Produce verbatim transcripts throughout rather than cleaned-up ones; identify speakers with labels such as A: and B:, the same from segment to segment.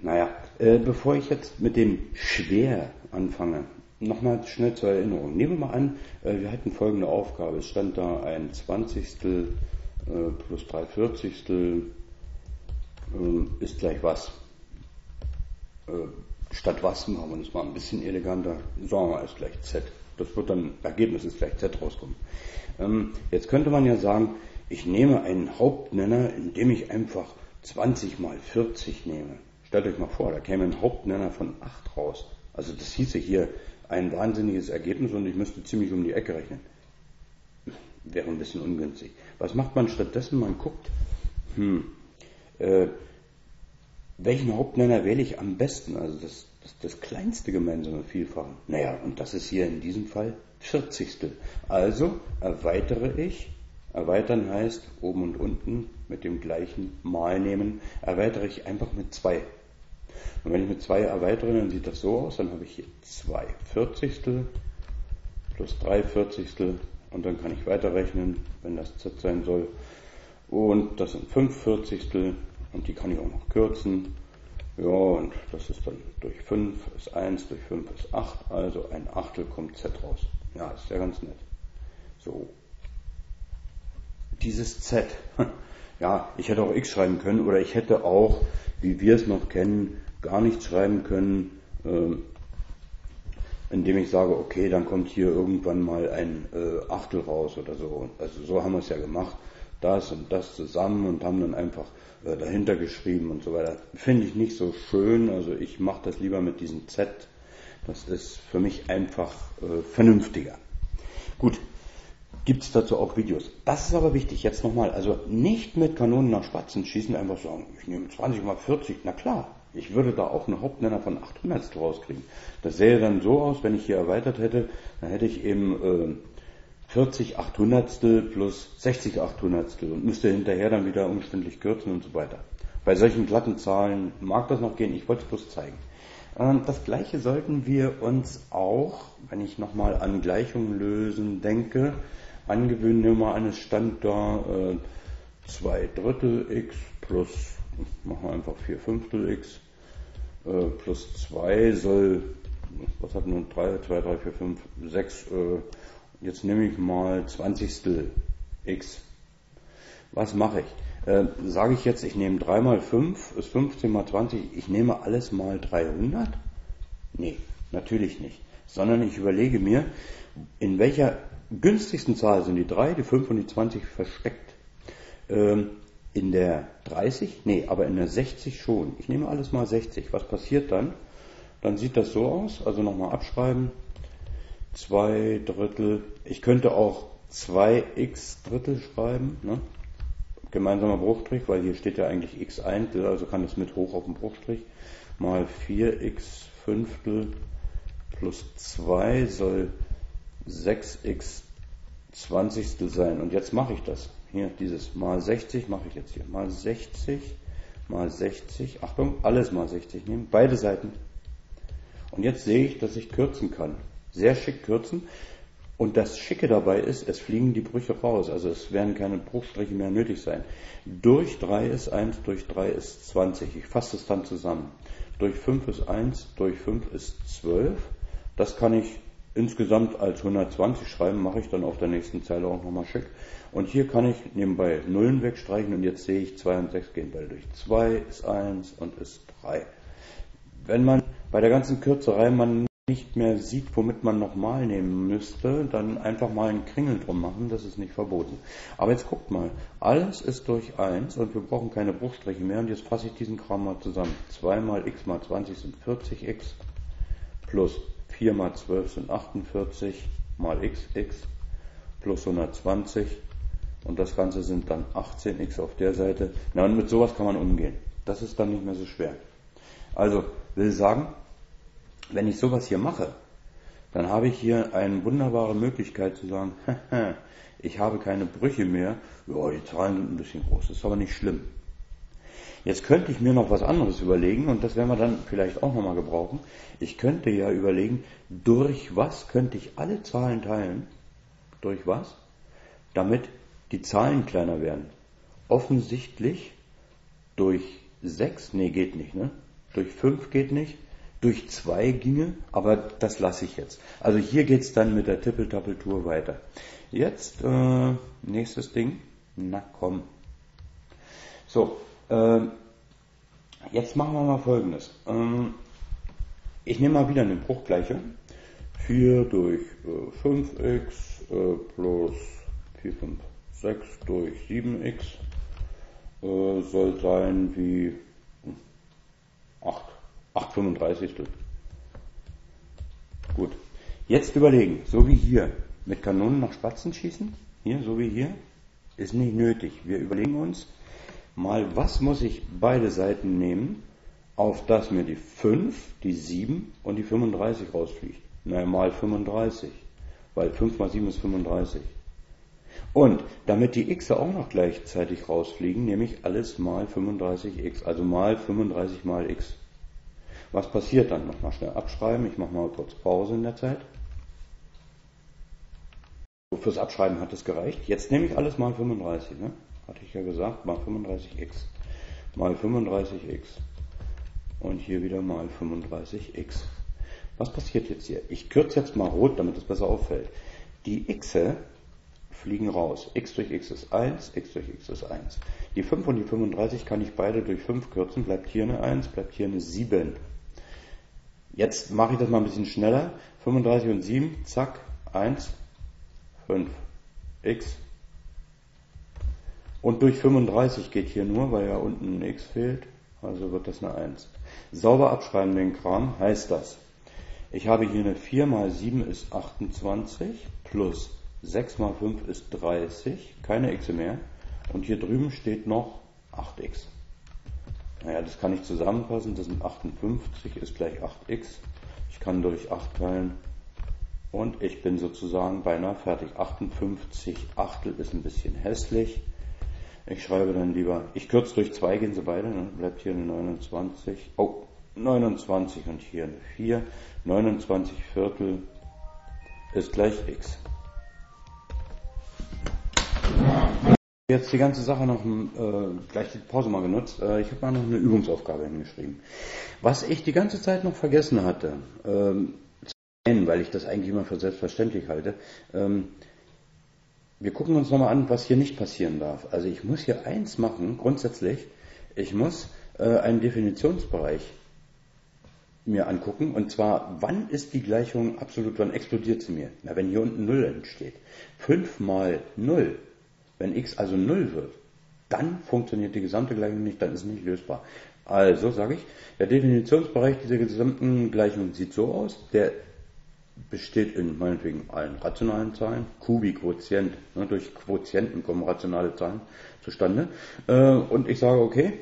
A: Naja, äh, bevor ich jetzt mit dem Schwer anfange, nochmal schnell zur Erinnerung. Nehmen wir mal an, äh, wir hatten folgende Aufgabe. Es stand da ein Zwanzigstel äh, plus drei Vierzigstel äh, ist gleich was. Äh, statt was machen wir das mal ein bisschen eleganter. Sagen wir mal, ist gleich Z. Das wird dann, Ergebnis ist gleich Z rauskommen. Ähm, jetzt könnte man ja sagen, ich nehme einen Hauptnenner, indem ich einfach zwanzig mal vierzig nehme. Stellt euch mal vor, da käme ein Hauptnenner von acht raus. Also das hieße hier ein wahnsinniges Ergebnis und ich müsste ziemlich um die Ecke rechnen. Wäre ein bisschen ungünstig. Was macht man stattdessen? Man guckt, hm, äh, welchen Hauptnenner wähle ich am besten? Also das, das, das kleinste gemeinsame Vielfache. Naja, und das ist hier in diesem Fall Vierzigstel. Also erweitere ich. Erweitern heißt oben und unten mit dem gleichen Mal nehmen, erweitere ich einfach mit zwei. Und wenn ich mit zwei erweitere, dann sieht das so aus, dann habe ich hier zwei Vierzigstel plus drei Vierzigstel und dann kann ich weiterrechnen, wenn das Z sein soll. Und das sind fünf Vierzigstel und die kann ich auch noch kürzen. Ja, und das ist dann durch fünf ist eins, durch fünf ist acht, also ein Achtel kommt Z raus. Ja, ist ja ganz nett. So. Dieses Z, ja, ich hätte auch X schreiben können oder ich hätte auch, wie wir es noch kennen, gar nichts schreiben können, äh, indem ich sage, okay, dann kommt hier irgendwann mal ein äh, Achtel raus oder so. Also so haben wir es ja gemacht, das und das zusammen und haben dann einfach äh, dahinter geschrieben und so weiter. Finde ich nicht so schön, also ich mache das lieber mit diesem Z, das ist für mich einfach äh, vernünftiger. Gut. Gibt es dazu auch Videos. Das ist aber wichtig, jetzt nochmal, also nicht mit Kanonen nach Spatzen schießen, einfach sagen, ich nehme zwanzig mal vierzig, na klar, ich würde da auch einen Hauptnenner von achthundertstel rauskriegen. Das sähe dann so aus, wenn ich hier erweitert hätte, dann hätte ich eben äh, vierzig achthundertstel plus sechzig achthundertstel und müsste hinterher dann wieder umständlich kürzen und so weiter. Bei solchen glatten Zahlen mag das noch gehen, ich wollte es bloß zeigen. Das Gleiche sollten wir uns auch, wenn ich nochmal an Gleichungen lösen denke, angewöhnen. Nehmen wir an, es stand da äh, zwei Drittel x plus, machen wir einfach vier Fünftel x, äh, plus zwei soll, was hat nun drei, zwei, drei, vier, fünf, sechs, äh, jetzt nehme ich mal zwanzigstel x. Was mache ich? Äh, sage ich jetzt, ich nehme drei mal fünf, ist fünfzehn mal zwanzig, ich nehme alles mal dreihundert? Nee, natürlich nicht. Sondern ich überlege mir, in welcher günstigsten Zahl sind die drei, die fünf und die zwanzig versteckt? Ähm, in der dreißig? Nee, aber in der sechzig schon. Ich nehme alles mal sechzig. Was passiert dann? Dann sieht das so aus, also nochmal abschreiben. zwei Drittel, ich könnte auch zwei x Drittel schreiben, ne? Gemeinsamer Bruchstrich, weil hier steht ja eigentlich x Eintel, also kann es mit hoch auf den Bruchstrich, mal vier x Fünftel plus zwei soll sechs x Zwanzigstel sein. Und jetzt mache ich das. Hier, dieses mal sechzig mache ich jetzt hier. Mal sechzig, mal sechzig, Achtung, alles mal sechzig nehmen, beide Seiten. Und jetzt sehe ich, dass ich kürzen kann. Sehr schick kürzen. Und das Schicke dabei ist, es fliegen die Brüche raus, also es werden keine Bruchstriche mehr nötig sein. Durch drei ist eins, durch drei ist zwanzig. Ich fasse es dann zusammen. Durch fünf ist eins, durch fünf ist zwölf. Das kann ich insgesamt als hundertzwanzig schreiben, mache ich dann auf der nächsten Zeile auch nochmal schick. Und hier kann ich nebenbei Nullen wegstreichen und jetzt sehe ich zwei und sechs gehen beide durch. zwei ist eins und ist drei. Wenn man bei der ganzen Kürzerei man nicht mehr sieht, womit man nochmal nehmen müsste, dann einfach mal einen Kringel drum machen, das ist nicht verboten. Aber jetzt guckt mal, alles ist durch eins und wir brauchen keine Bruchstriche mehr und jetzt fasse ich diesen Kram mal zusammen. zwei mal x mal zwanzig sind vierzig x plus vier mal zwölf sind achtundvierzig mal xx plus hundertzwanzig und das Ganze sind dann achtzehn x auf der Seite. Na und mit sowas kann man umgehen. Das ist dann nicht mehr so schwer. Also will sagen, wenn ich sowas hier mache, dann habe ich hier eine wunderbare Möglichkeit zu sagen, ich habe keine Brüche mehr, ja, die Zahlen sind ein bisschen groß, das ist aber nicht schlimm. Jetzt könnte ich mir noch was anderes überlegen und das werden wir dann vielleicht auch nochmal gebrauchen. Ich könnte ja überlegen, durch was könnte ich alle Zahlen teilen? Durch was? Damit die Zahlen kleiner werden. Offensichtlich durch sechs, nee geht nicht, ne? durch fünf geht nicht, durch zwei ginge, aber das lasse ich jetzt. Also hier geht es dann mit der Tippeltappeltour weiter. Jetzt, äh, nächstes Ding. Na komm. So, äh, jetzt machen wir mal Folgendes. Ähm, ich nehme mal wieder eine Bruchgleichung. vier durch äh, fünf x äh, plus vier, fünf, sechs durch sieben x äh, soll sein wie acht, acht fünfunddreißigstel. Gut. Jetzt überlegen, so wie hier, mit Kanonen nach Spatzen schießen, hier, so wie hier, ist nicht nötig. Wir überlegen uns mal, was muss ich beide Seiten nehmen, auf dass mir die fünf, die sieben und die fünfunddreißig rausfliegt. Naja, mal fünfunddreißig, weil fünf mal sieben ist fünfunddreißig. Und damit die x auch noch gleichzeitig rausfliegen, nehme ich alles mal fünfunddreißig x, also mal fünfunddreißig mal x. Was passiert dann? Nochmal schnell abschreiben, ich mache mal kurz Pause in der Zeit. Fürs Abschreiben hat es gereicht. Jetzt nehme ich alles mal fünfunddreißig, ne? Hatte ich ja gesagt, mal fünfunddreißig x, mal fünfunddreißig x und hier wieder mal fünfunddreißig x. Was passiert jetzt hier? Ich kürze jetzt mal rot, damit es besser auffällt. Die x fliegen raus. X durch x ist eins, x durch x ist eins. Die fünf und die fünfunddreißig kann ich beide durch fünf kürzen, bleibt hier eine eins, bleibt hier eine sieben. Jetzt mache ich das mal ein bisschen schneller. fünfunddreißig und sieben, zack, eins, fünf, x. Und durch fünfunddreißig geht hier nur, weil ja unten ein x fehlt, also wird das eine eins. Sauber abschreiben den Kram heißt das. Ich habe hier eine vier mal sieben ist achtundzwanzig plus sechs mal fünf ist dreißig, keine x mehr. Und hier drüben steht noch acht x. Naja, das kann ich zusammenfassen, das sind achtundfünfzig, ist gleich acht x. Ich kann durch acht teilen und ich bin sozusagen beinahe fertig. achtundfünfzig Achtel ist ein bisschen hässlich. Ich schreibe dann lieber, ich kürze durch zwei, gehen sie beide, ne? Bleibt hier eine neunundzwanzig, oh, neunundzwanzig und hier eine vier. neunundzwanzig Viertel ist gleich x. Jetzt die ganze Sache noch, äh, gleich die Pause mal genutzt. Äh, ich habe mal noch eine Übungsaufgabe hingeschrieben. Was ich die ganze Zeit noch vergessen hatte, ähm, zu nennen, weil ich das eigentlich immer für selbstverständlich halte, ähm, wir gucken uns nochmal an, was hier nicht passieren darf. Also ich muss hier eins machen, grundsätzlich, ich muss äh, einen Definitionsbereich mir angucken, und zwar, wann ist die Gleichung absolut, wann explodiert sie mir? Na, wenn hier unten null entsteht. fünf mal null, wenn x also null wird, dann funktioniert die gesamte Gleichung nicht, dann ist es nicht lösbar. Also sage ich, der Definitionsbereich dieser gesamten Gleichung sieht so aus, der besteht in meinetwegen allen rationalen Zahlen, Q wie Quotient, ne, durch Quotienten kommen rationale Zahlen zustande, äh, und ich sage, okay,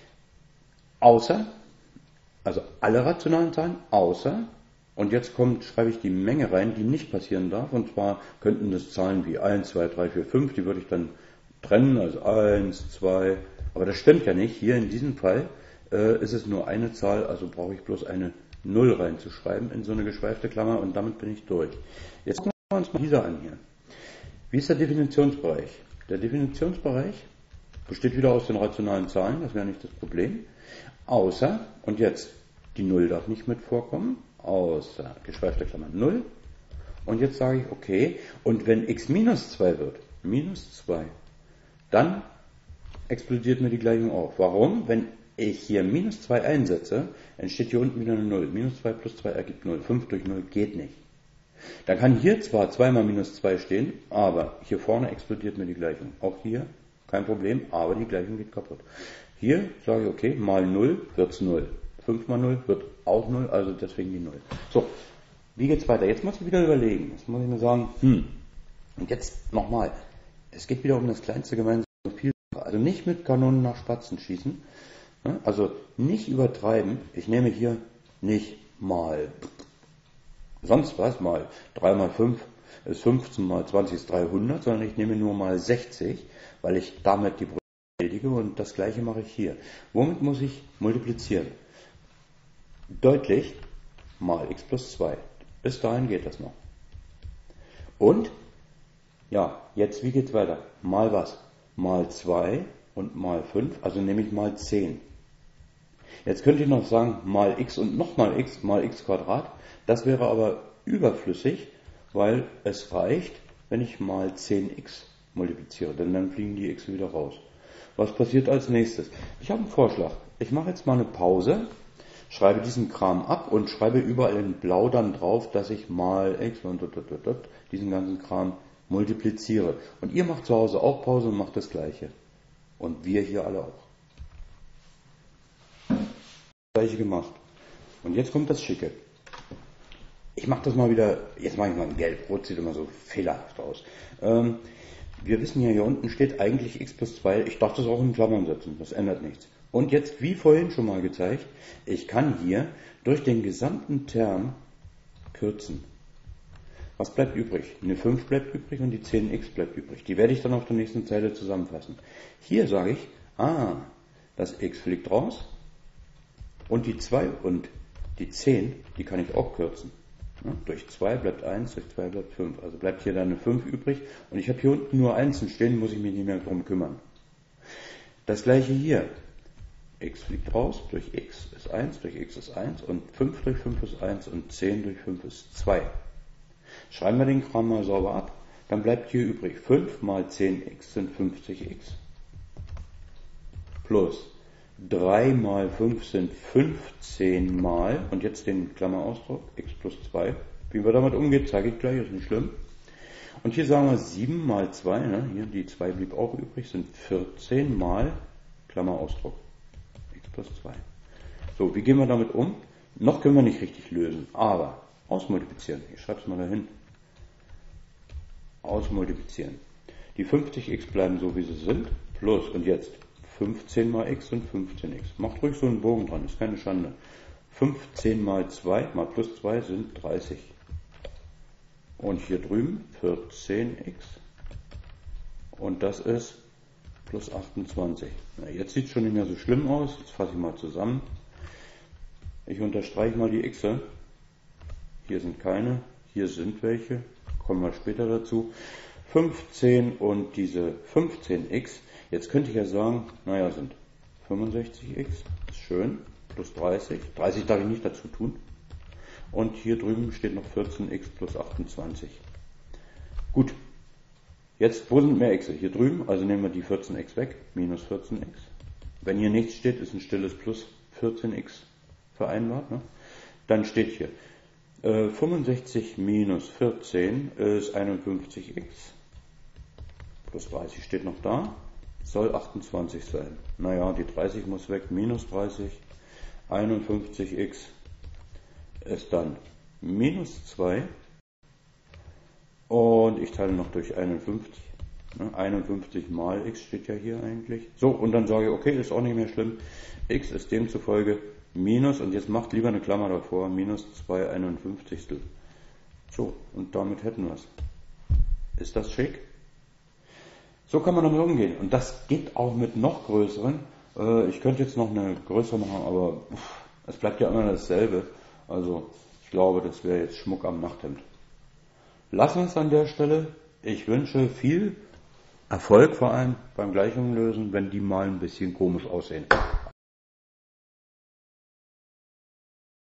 A: außer, also alle rationalen Zahlen, außer, und jetzt kommt, schreibe ich die Menge rein, die nicht passieren darf, und zwar könnten das Zahlen wie eins, zwei, drei, vier, fünf, die würde ich dann trennen, also eins, zwei, aber das stimmt ja nicht, hier in diesem Fall äh, ist es nur eine Zahl, also brauche ich bloß eine null reinzuschreiben in so eine geschweifte Klammer und damit bin ich durch. Jetzt gucken wir uns mal diese an hier. Wie ist der Definitionsbereich? Der Definitionsbereich besteht wieder aus den rationalen Zahlen, das wäre nicht das Problem, außer, und jetzt, die null darf nicht mit vorkommen, außer geschweifte Klammer null, und jetzt sage ich, okay, und wenn x minus zwei wird, minus zwei, dann explodiert mir die Gleichung auch. Warum? Wenn ich hier minus zwei einsetze, entsteht hier unten wieder eine null. Minus zwei plus zwei ergibt null. fünf durch null geht nicht. Dann kann hier zwar zwei mal minus zwei stehen, aber hier vorne explodiert mir die Gleichung. Auch hier kein Problem, aber die Gleichung geht kaputt. Hier sage ich, okay, mal null wird es null. fünf mal null wird auch null, also deswegen die null. So, wie geht's weiter? Jetzt muss ich wieder überlegen. Jetzt muss ich mir sagen, hm, und jetzt nochmal. Es geht wieder um das kleinste gemeinsame Vielfache. Also nicht mit Kanonen nach Spatzen schießen. Also nicht übertreiben. Ich nehme hier nicht mal sonst was, mal drei mal fünf ist fünfzehn, mal zwanzig ist dreihundert, sondern ich nehme nur mal sechzig, weil ich damit die Brücke erledige, und das gleiche mache ich hier. Womit muss ich multiplizieren? Deutlich mal x plus zwei. Bis dahin geht das noch. Und, ja, jetzt wie geht's weiter? Mal was? Mal zwei und mal fünf, also nehme ich mal zehn. Jetzt könnte ich noch sagen, mal x und nochmal x, mal x Quadrat. Das wäre aber überflüssig, weil es reicht, wenn ich mal zehn x multipliziere, denn dann fliegen die x wieder raus. Was passiert als nächstes? Ich habe einen Vorschlag. Ich mache jetzt mal eine Pause, schreibe diesen Kram ab und schreibe überall in Blau dann drauf, dass ich mal x und diesen ganzen Kram multipliziere. Und ihr macht zu Hause auch Pause und macht das Gleiche. Und wir hier alle auch. Das Gleiche gemacht. Und jetzt kommt das Schicke. Ich mache das mal wieder, jetzt mache ich mal in Gelb. Rot sieht immer so fehlerhaft aus. Ähm, wir wissen ja, hier unten steht eigentlich x plus zwei. Ich darf das auch in Klammern setzen. Das ändert nichts. Und jetzt, wie vorhin schon mal gezeigt, ich kann hier durch den gesamten Term kürzen. Was bleibt übrig? Eine fünf bleibt übrig und die zehn x bleibt übrig. Die werde ich dann auf der nächsten Zeile zusammenfassen. Hier sage ich, ah, das x fliegt raus und die zwei und die zehn, die kann ich auch kürzen. Ja, durch zwei bleibt eins, durch zwei bleibt fünf. Also bleibt hier dann eine fünf übrig und ich habe hier unten nur Einsen stehen, muss ich mich nicht mehr drum kümmern. Das gleiche hier. X fliegt raus, durch x ist eins, durch x ist eins und fünf durch fünf ist eins und zehn durch fünf ist zwei. Schreiben wir den Kram mal sauber ab, dann bleibt hier übrig fünf mal zehn x sind fünfzig x. Plus drei mal fünf sind fünfzehn mal, und jetzt den Klammerausdruck, x plus zwei. Wie man damit umgeht, zeige ich gleich, ist nicht schlimm. Und hier sagen wir sieben mal zwei, ne? Hier die zwei blieb auch übrig, sind vierzehn mal Klammerausdruck. Plus zwei. So, wie gehen wir damit um? Noch können wir nicht richtig lösen, aber ausmultiplizieren. Ich schreibe es mal dahin. Ausmultiplizieren. Die fünfzig x bleiben so, wie sie sind, plus, und jetzt fünfzehn mal x und fünfzehn x. Macht ruhig so einen Bogen dran, ist keine Schande. fünfzehn mal zwei, mal plus zwei sind dreißig. Und hier drüben vierzehn x. Und das ist plus achtundzwanzig. Na, jetzt sieht es schon nicht mehr so schlimm aus. Jetzt fasse ich mal zusammen. Ich unterstreiche mal die x'e. Hier sind keine, hier sind welche. Kommen wir später dazu. fünfzehn und diese fünfzehn x. Jetzt könnte ich ja sagen, naja, sind fünfundsechzig x. Ist schön. Plus dreißig. dreißig darf ich nicht dazu tun. Und hier drüben steht noch vierzehn x plus achtundzwanzig. Gut. Jetzt, wo sind mehr x? Hier drüben, also nehmen wir die vierzehn x weg, minus vierzehn x. Wenn hier nichts steht, ist ein stilles plus vierzehn x vereinbart. Ne? Dann steht hier, äh, fünfundsechzig minus vierzehn ist einundfünfzig x. Plus dreißig steht noch da, soll achtundzwanzig sein. Naja, die dreißig muss weg, minus dreißig, einundfünfzig x ist dann minus zwei. Und ich teile noch durch einundfünfzig. einundfünfzig mal x steht ja hier eigentlich. So, und dann sage ich, okay, ist auch nicht mehr schlimm. X ist demzufolge minus, und jetzt macht lieber eine Klammer davor, minus zwei einundfünfzigstel. So, und damit hätten wir es. Ist das schick? So kann man damit umgehen. Und das geht auch mit noch größeren. Ich könnte jetzt noch eine größere machen, aber es bleibt ja immer dasselbe. Also, ich glaube, das wäre jetzt Schmuck am Nachthemd. Lassen wir es an der Stelle. Ich wünsche viel Erfolg, vor allem beim Gleichungen lösen, wenn die mal ein bisschen komisch aussehen.